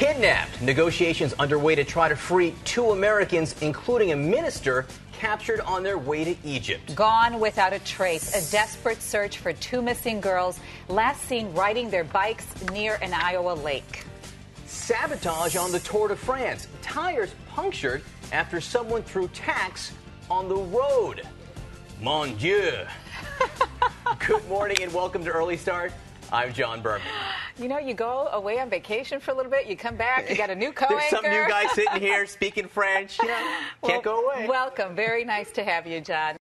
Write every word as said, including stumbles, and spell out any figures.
Kidnapped. Negotiations underway to try to free two Americans, including a minister, captured on their way to Egypt. Gone without a trace. A desperate search for two missing girls, last seen riding their bikes near an Iowa lake. Sabotage on the Tour de France. Tires punctured after someone threw tacks on the road. Mon Dieu. Good morning and welcome to Early Start. I'm John Berman. You know, you go away on vacation for a little bit, you come back, you got a new co-anchor. There's some new guy sitting here speaking French. You know, can't well, go away. Welcome. Very nice to have you, John.